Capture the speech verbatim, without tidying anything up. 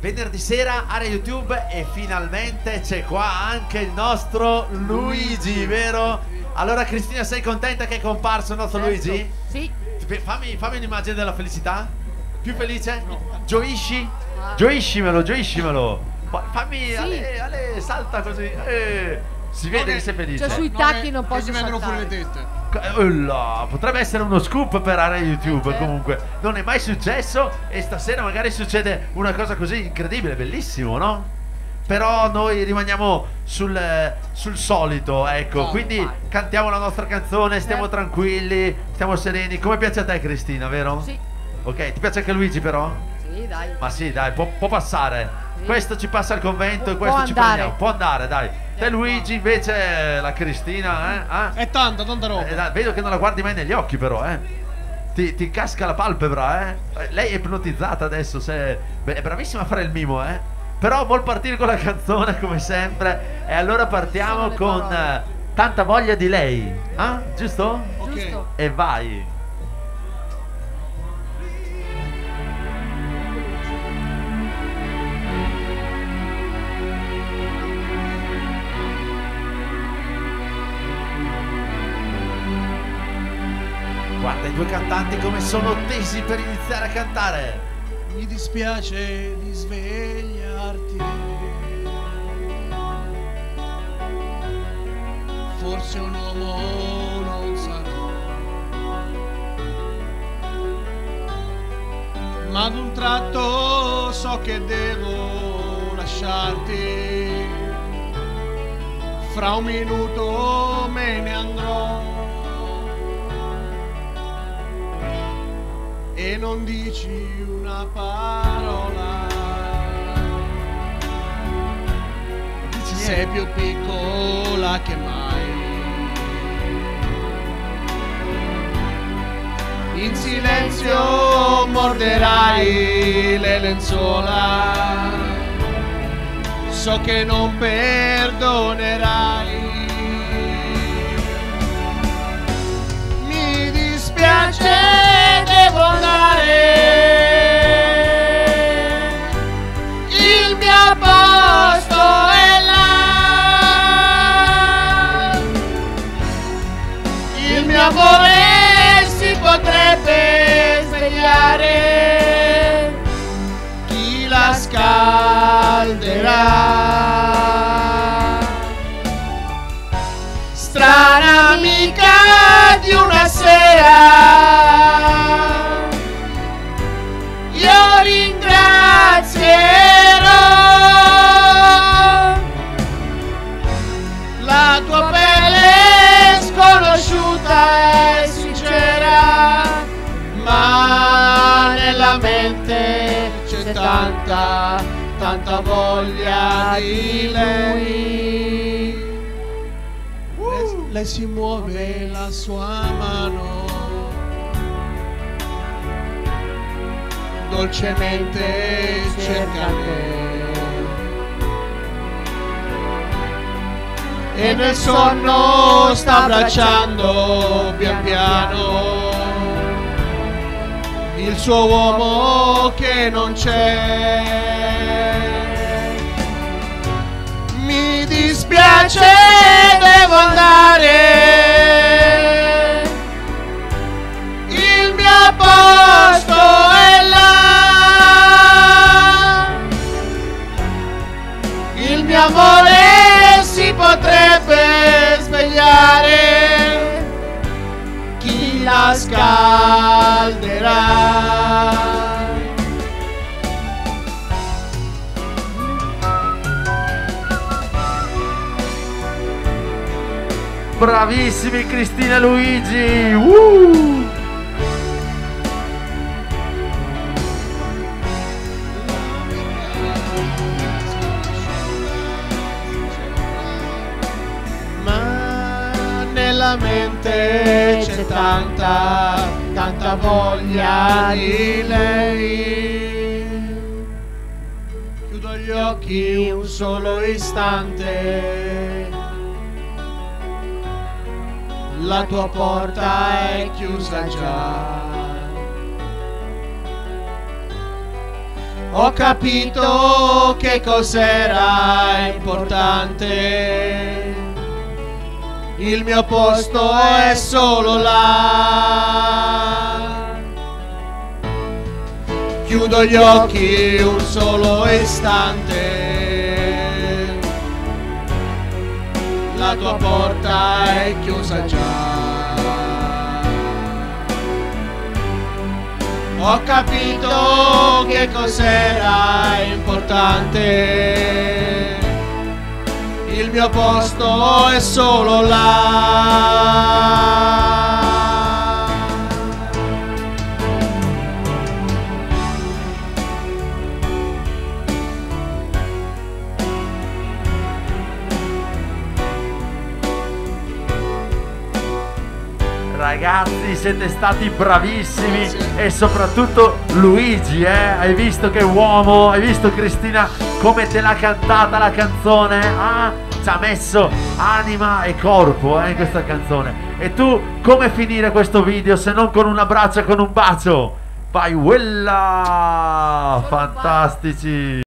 venerdì sera, area YouTube, e finalmente c'è qua anche il nostro Luigi, vero? Allora Cristina, sei contenta che è comparso il nostro Certo. Luigi? Sì. Fammi, fammi un'immagine della felicità. Più felice? Gioisci? Gioiscimelo, gioiscimelo. Fammi, Sì. Ale, Ale, salta così. Eh, si vede che sei felice. Cioè sui No, tacchi che- non che posso si vengono fuori le saltare. tette. Ulla, potrebbe essere uno scoop per area YouTube, certo. comunque non è mai successo e stasera magari succede una cosa così incredibile, bellissimo, no? Però noi rimaniamo sul, sul solito, ecco, Oh, quindi vai. cantiamo la nostra canzone, stiamo Certo. tranquilli, stiamo sereni. Come piace a te Cristina, vero? Sì. Ok, ti piace anche Luigi però? Sì, dai. Ma sì, dai, può, può passare. Sì. Questo ci passa al convento Può- e questo può ci andare. prendiamo. Può andare, dai. Te Luigi invece la Cristina, eh? Ah? È tanta, tanta roba. Eh, dai, vedo che non la guardi mai negli occhi però, eh. Ti, ti casca la palpebra, eh. Eh, Lei è ipnotizzata adesso, se... Beh, è bravissima a fare il mimo, eh. Però vuol partire con la canzone come sempre. E allora partiamo Sono le con parole. eh, Tanta voglia di lei. Ah, giusto? Ok. Giusto. E vai. Guarda i due cantanti come sono tesi per iniziare a cantare. Mi dispiace di svegliarti. Forse un uomo non sarò, ma ad un tratto so che devo lasciarti. Fra un minuto me ne andrò e non dici una parola. Dici Sei niente. più piccola che mai. In silenzio morderai le lenzuola. So che non perdonerai. Mi dispiace, devo andare. Il mio posto è là. Il mio amore si potrebbe svegliare. Chi la scalderà? Strana amica di una sera, io ringrazierò la tua pelle sconosciuta e sincera, ma nella mente c'è tanta, tanta voglia di lei. Lei, lei si muove la sua mano dolcemente cerca me e nel sonno sta abbracciando pian piano il suo uomo che non c'è. Mi dispiace, devo andare. Il mio posto è là. Il mio amore si potrebbe svegliare. Chi la scalderà? Bravissimi Cristina e Luigi. Uh! Ma nella mente c'è tanta, tanta voglia di lei. Chiudo gli occhi un solo istante. La tua porta è chiusa già. Ho capito che cos'era importante. Il mio posto è solo là. Chiudo gli occhi un solo istante. La tua porta è chiusa già. Ho capito che cos'era importante. Il mio posto è solo là. Ragazzi, siete stati bravissimi e soprattutto Luigi, eh? Hai visto che uomo? Hai visto Cristina come te l'ha cantata la canzone? Ah, ci ha messo anima e corpo eh, in questa canzone. E tu come finire questo video se non con un abbraccio e con un bacio? Vai, quella! Fantastici!